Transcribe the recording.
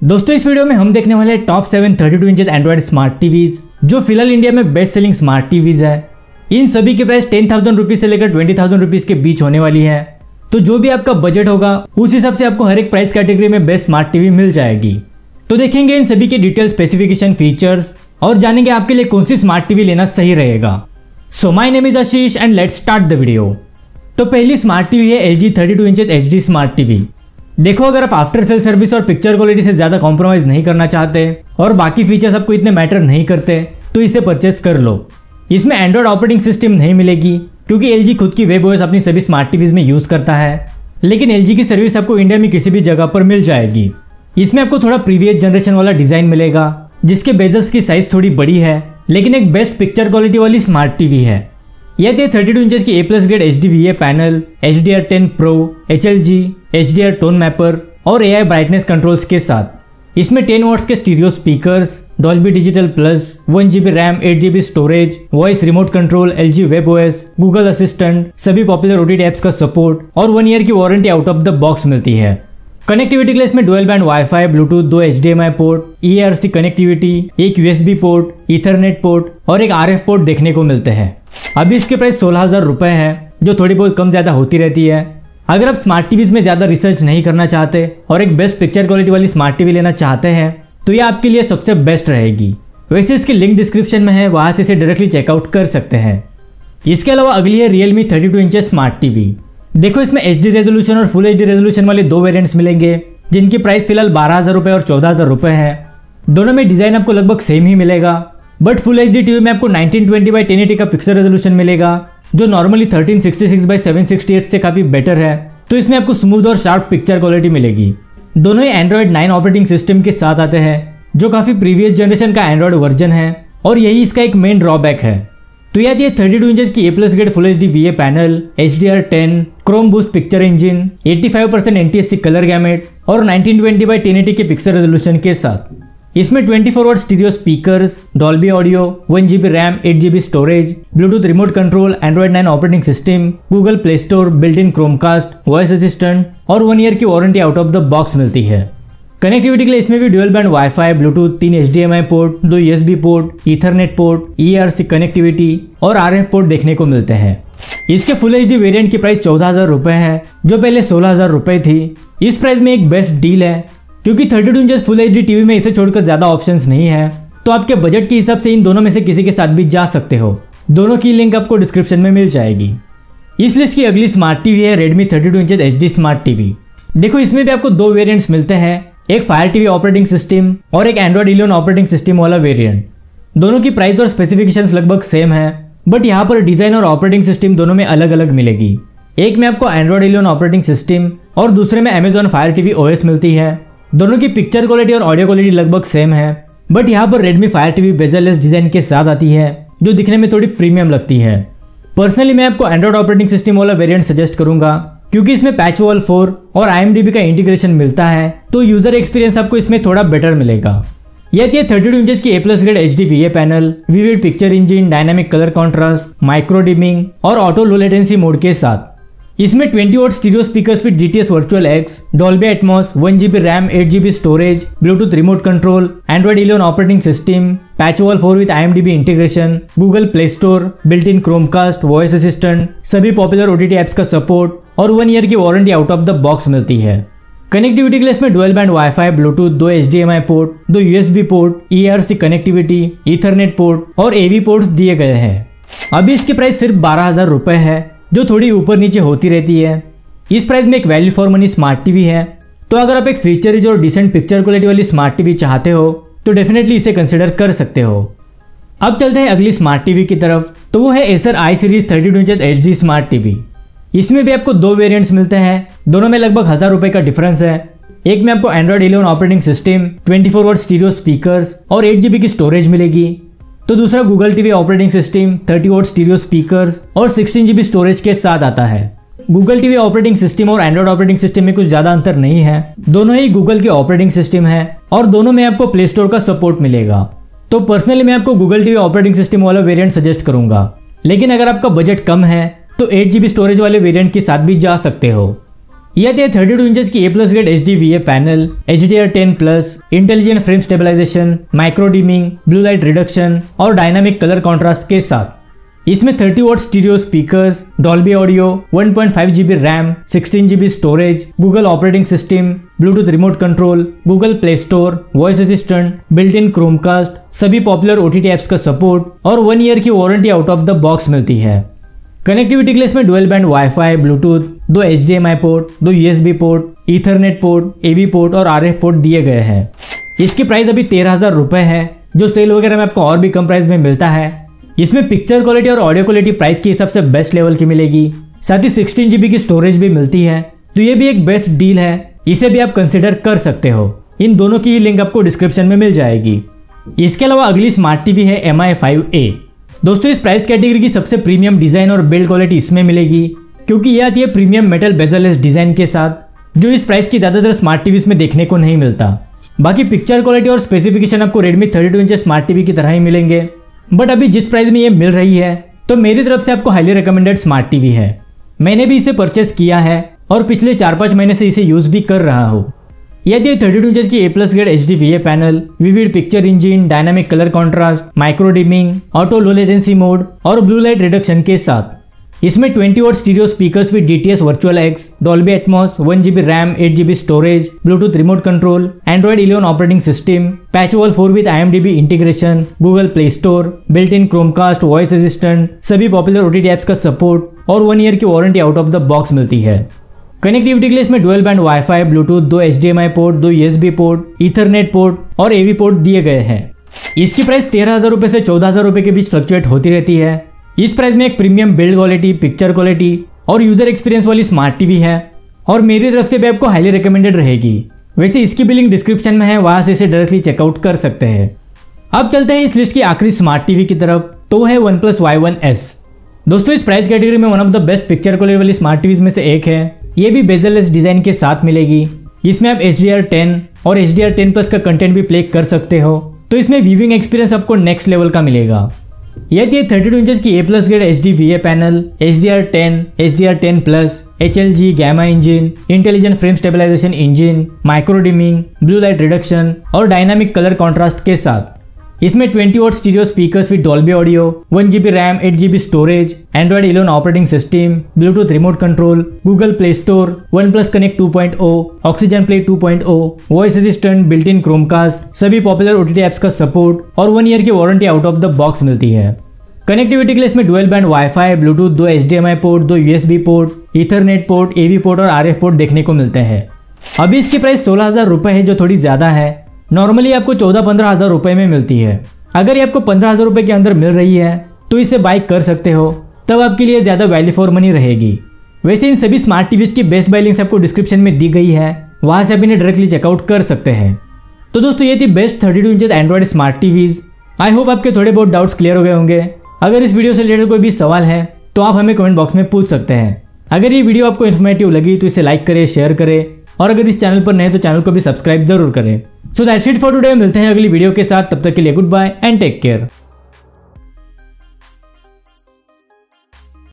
दोस्तों इस वीडियो में हम देखने वाले हैं top 7 32 inches Android smart TVs जो फिलहाल इंडिया में बेस्ट सेलिंग स्मार्ट टीवीज है। इन सभी की प्राइस 10,000 रुपीज से लेकर 20,000 रुपीज के बीच होने वाली है। तो जो भी आपका बजट होगा उस हिसाब से आपको हर एक प्राइस कैटेगरी में बेस्ट स्मार्ट टीवी मिल जाएगी। तो देखेंगे इन सभी के डिटेल स्पेसिफिकेशन, फीचर्स और जानेंगे आपके लिए कौन सी स्मार्ट टीवी लेना सही रहेगा। So my name is Ashish and let's start the video. तो पहली स्मार्ट टीवी है LG 32 inches HD smart TV. देखो, अगर आप आफ्टर सेल सर्विस और पिक्चर क्वालिटी से ज्यादा कॉम्प्रोमाइज नहीं करना चाहते और बाकी फीचर्स आपको इतने मैटर नहीं करते तो इसे परचेस कर लो। इसमें एंड्रॉइड ऑपरेटिंग सिस्टम नहीं मिलेगी क्योंकि LG खुद की वेब OS अपनी सभी स्मार्ट टीवीज में यूज करता है, लेकिन LG की सर्विस आपको इंडिया में किसी भी जगह पर मिल जाएगी। इसमें आपको थोड़ा प्रीवियस जनरेशन वाला डिजाइन मिलेगा जिसके बेजल्स की साइज थोड़ी बड़ी है, लेकिन एक बेस्ट पिक्चर क्वालिटी वाली स्मार्ट टीवी है। यह 32 इंचेस की A+ grade HDVA panel, HDR10 Pro, HLG, HDR tone mapper और AI ब्राइटनेस कंट्रोल्स के साथ। इसमें 10 वॉट्स के stereo speakers, Dolby digital plus, 1GB RAM, 8GB storage, voice remote control, LG web OS, Google assistant, सभी popular OTT apps का support और 1 year की warranty out of the box मिलती है। कनेक्टिविटी के लिए इसमें dual band wifi, Bluetooth, 2 HDMI port, EARC connectivity, एक USB पोर्ट, ईथरनेट पोर्ट और एक RF पोर्ट देखने को मिलते हैं। अभी इसके प्राइस 16,000 रुपए है, जो थोड़ी बहुत कम ज्यादा होती रहती है। अगर आप स्मार्ट टीवीज में ज्यादा रिसर्च नहीं करना चाहते और एक बेस्ट पिक्चर क्वालिटी वाली स्मार्ट टीवी लेना चाहते हैं तो ये आपके लिए सबसे बेस्ट रहेगी। वैसे इसकी लिंक डिस्क्रिप्शन में है, वहां से इसे डायरेक्टली चेकआउट कर सकते हैं। इसके अलावा अगली है Realme 32 इंचेस स्मार्ट टीवी। देखो, इसमें HD रेजोल्यूशन और फुल HD रेजोल्यूशन वाले दो वेरिएंट्स मिलेंगे जिनकी प्राइस फिलहाल 12,000 रुपए और 14,000 रुपए है। दोनों में डिजाइन आपको लगभग सेम ही मिलेगा, बट फुल HD टीवी में आपको 1920x1080 का पिक्सल रेजोल्यूशन मिलेगा जो नॉर्मली 1366x768 से काफी बेटर है। तो इसमें आपको स्मूथ और शार्प पिक्चर क्वालिटी मिलेगी। दोनों ही Android 9 ऑपरेटिंग सिस्टम के साथ आते हैं जो काफी प्रीवियस जनरेशन का एंड्रॉइड वर्जन है और यही इसका एक मेन ड्रॉबैक है। तो यह 32 इंचेस की A+ grade full HD VA पैनल, HDR10, chrome boost picture engine, 85% NTSC colour gamut और 1920x1080 के पिक्सल रेजोल्यूशन के साथ। इसमें 24 watt stereo speakers, Dolby audio, 1GB RAM, 8GB storage, Bluetooth remote control, Android 9 operating system, Google Play Store, built in Chromecast, voice assistant और 1 year की warranty out of the box मिलती है। Connectivity के लिए इसमें भी dual band wifi, Bluetooth, 3 HDMI port, 2 USB port, Ethernet port, EARC connectivity और RF port देखने को मिलते हैं। इसके फुल HD वेरिएंट की प्राइस 14,000 रुपए है जो पहले 16,000 रुपए थी। इस प्राइस में एक बेस्ट डील है क्योंकि 32 इंचेस फुल HD टीवी में इसे छोड़कर ज्यादा ऑप्शंस नहीं है, तो आपके बजट के हिसाब से इन दोनों में से किसी के साथ भी जा सकते हो। दोनों की लिंक आपको डिस्क्रिप्शन में मिल जाएगी। इस लिस्ट की अगली स्मार्ट टीवी है Redmi 32 inches HD smart TV. देखो, इसमें भी आपको दो वेरिएंट्स मिलते हैं, एक फायर टीवी ऑपरेटिंग सिस्टम और एक Android 11 ऑपरेटिंग सिस्टम वाला वेरिएंट। दोनों की प्राइस और स्पेसिफिकेशंस लगभग सेम है, बट यहाँ पर डिजाइन और ऑपरेटिंग सिस्टम दोनों में अलग अलग मिलेगी। एक में आपको Android 11 ऑपरेटिंग सिस्टम और दूसरे में Amazon Fire TV OS मिलती है। दोनों की पिक्चर क्वालिटी और ऑडियो क्वालिटी लगभग सेम है, बट यहाँ पर Redmi Fire TV bezel less design के साथ आती है जो दिखने में थोड़ी प्रीमियम लगती है। पर्सनली मैं आपको Android ऑपरेटिंग सिस्टम वाला वेरिएंट सजेस्ट करूंगा क्योंकि इसमें पैचवॉल 4 और IMDb का इंटीग्रेशन मिलता है, तो यूजर एक्सपीरियंस आपको इसमें थोड़ा बेटर मिलेगा। यह 32 इंचेस की A+ ग्रेड HD VA पैनल, vivid picture engine, dynamic colour contrast, micro dimming और ऑटो लो लेटेंसी मोड के साथ। इसमें 20 watt stereo speakers with DTS virtual X, Dolby Atmos, 1GB RAM, 8GB storage, Bluetooth remote control, Android 11 operating system, PatchWall 4 with IMDb integration, Google Play Store, built in Chromecast, voice assistant, सभी popular OTT apps का support और 1 year की warranty out of the box मिलती है। Connectivity के लिए इसमें dual band wifi, Bluetooth, 2 HDMI port, 2 USB port, EARC connectivity, ethernet port और AV पोर्ट्स दिए गए हैं। अभी इसकी प्राइस सिर्फ 12,000 रुपए है जो थोड़ी ऊपर नीचे होती रहती है। इस प्राइस में एक value for money smart TV है, तो अगर आप एक फीचर रिच और डिसेंट पिक्चर क्वालिटी वाली स्मार्ट टीवी चाहते हो तो डेफिनेटली इसे कंसिडर कर सकते हो। अब चलते हैं अगली स्मार्ट टीवी की तरफ, तो वो है Acer i series 32 inches HD smart TV. इसमें भी आपको दो वेरिएंट्स मिलते हैं, दोनों में लगभग 1,000 रुपए का डिफरेंस है। एक में आपको Android 11 operating system, 24 watt stereo speakers और 8GB की स्टोरेज मिलेगी, तो दूसरा Google TV operating system, 30 watt stereo speakers और 16GB स्टोरेज के साथ आता है। गूगल टीवी ऑपरेटिंग सिस्टम और एंड्रॉइड ऑपरेटिंग सिस्टम में कुछ ज्यादा अंतर नहीं है, दोनों ही गूगल के ऑपरेटिंग सिस्टम है और दोनों में आपको प्ले स्टोर का सपोर्ट मिलेगा। तो पर्सनली मैं आपको गूगल टीवी ऑपरेटिंग सिस्टम वाला वेरिएंट सजेस्ट करूंगा, लेकिन अगर आपका बजट कम है तो 8GB स्टोरेज वाले वेरिएंट के साथ भी जा सकते हो। यह 32 इंचेस की A+ grade HDVA panel, HDR10+, intelligent frame stabilisation, micro dimming, blue light reduction और डायनामिक कलर कॉन्ट्रास्ट के साथ। इसमें 30 watt stereo speakers, Dolby audio, 1.5 GB RAM, 16 GB storage, Google operating system, Bluetooth remote control, Google Play Store, voice assistant, built in Chromecast, सभी popular OTT apps का support और 1 year की warranty out of the box मिलती है। Connectivity के लिए इसमें dual band wifi, Bluetooth, 2 HDMI port, 2 USB port, Ethernet port, AV port और RF पोर्ट दिए गए हैं। इसकी प्राइस अभी 13,000 रुपए है, जो सेल वगैरह में आपको और भी कम प्राइस में मिलता है। इसमें पिक्चर क्वालिटी और ऑडियो क्वालिटी प्राइस के हिसाब से बेस्ट लेवल की मिलेगी, साथ ही 16 GB की स्टोरेज भी मिलती है, तो ये भी एक बेस्ट डील है, इसे भी आप कंसिडर कर सकते हो। इन दोनों की लिंक आपको डिस्क्रिप्शन में मिल जाएगी। इसके अलावा अगली स्मार्ट टीवी है MI 5A। दोस्तों इस प्राइस कैटेगरी की सबसे प्रीमियम डिजाइन और बिल्ड क्वालिटी इसमें मिलेगी, क्योंकि ये आती है प्रीमियम मेटल बेजललेस डिजाइन के साथ, जो इस प्राइस की ज्यादातर स्मार्ट टीवीज में देखने को नहीं मिलता। बाकी पिक्चर क्वालिटी और स्पेसिफिकेशन आपको Redmi 32 इंच स्मार्ट टीवी की तरह ही मिलेंगे, बट अभी जिस प्राइस में ये मिल रही है तो मेरी तरफ से आपको हाईली रिकमेंडेड स्मार्ट टीवी है। मैंने भी इसे परचेस किया है और पिछले 4-5 महीने से इसे यूज भी कर रहा हूँ। यह 32 इंचेस की A+ grade HDVA panel, vivid picture engine, dynamic colour contrast, micro dimming, auto low latency mode और ब्लू लाइट रिडक्शन के साथ। इसमें 20 watt stereo speakers with DTS virtual X, Dolby Atmos, 1 GB RAM, 8 GB storage, Bluetooth remote control, Android 11 operating system, patch wall 4 with IMDb integration, Google Play Store, built in Chromecast, voice assistant, सभी popular OTT apps का support और 1 year की warranty out of the box मिलती है। Connectivity के लिए इसमें dual band wifi, Bluetooth, 2 HDMI port, 2 USB port, Ethernet port और AV पोर्ट दिए गए हैं। इसकी प्राइस 13,000 रुपए से 14,000 रुपए के बीच फ्लक्चुएट होती रहती है। इस प्राइस में एक premium build quality, picture quality और यूजर एक्सपीरियंस वाली स्मार्ट टीवी है और मेरी तरफ से भी आपको हाईली रिकमेंडेड रहेगी। वैसे इसकी भी लिंक डिस्क्रिप्शन में है, वहां से इसे डायरेक्टली चेकआउट कर सकते हैं। अब चलते हैं इस लिस्ट की आखिरी स्मार्ट टीवी की तरफ, तो है OnePlus Y1S। दोस्तों इस प्राइस कैटेगरी में one of the best picture quality वाली स्मार्ट टीवीज में से एक है। ये भी बेजललेस डिजाइन के साथ मिलेगी। इसमें आप HDR10 और HDR10+ का कंटेंट भी प्ले कर सकते हो, तो इसमें व्यूइंग एक्सपीरियंस आपको नेक्स्ट लेवल का मिलेगा। यह 32 इंचेस की A+ grade HDVA panel, HDR10, HDR10+, HLG gamma engine, intelligent frame stabilisation engine, micro dimming, blue light reduction और डायनामिक कलर कॉन्ट्रास्ट के साथ। इसमें 20 watt stereo speakers with Dolby audio, 1 GB RAM, 8 GB storage, Android 11 operating system, Bluetooth remote control, Google Play Store, OnePlus Connect 2.0, Oxygen play 2.0, voice assistant, built in Chromecast, सभी popular OTT apps का support और 1 year की warranty out of the box मिलती है। Connectivity के लिए इसमें dual band wifi, Bluetooth, 2 HDMI port, 2 USB port, Ethernet port, AV port और RF पोर्ट देखने को मिलते हैं। अभी इसकी प्राइस 16,000 रुपए है, जो थोड़ी ज्यादा है। नॉर्मली आपको 14-15 हज़ार रुपए में मिलती है। अगर ये आपको 15,000 रुपए के अंदर मिल रही है तो इसे बाय कर सकते हो, तब आपके लिए ज्यादा वैल्यू फॉर मनी रहेगी। वैसे इन सभी स्मार्ट टीवीज की बेस्ट बाय लिंक्स आपको डिस्क्रिप्शन में दी गई है, वहां से आप इन्हें डायरेक्टली चेकआउट कर सकते हैं। तो दोस्तों ये थी best 32 inch Android smart TVs. I hope आपके थोड़े बहुत डाउट्स क्लियर हो गए होंगे। अगर इस वीडियो से रिलेटेड कोई भी सवाल है तो आप हमें कमेंट बॉक्स में पूछ सकते हैं। अगर ये वीडियो आपको इन्फॉर्मेटिव लगी तो इसे लाइक करें, शेयर करें और अगर इस चैनल पर नए तो चैनल को भी सब्सक्राइब जरूर करें। So that's it for today. मिलते हैं अगली वीडियो के साथ, तब तक के लिए goodbye and take care.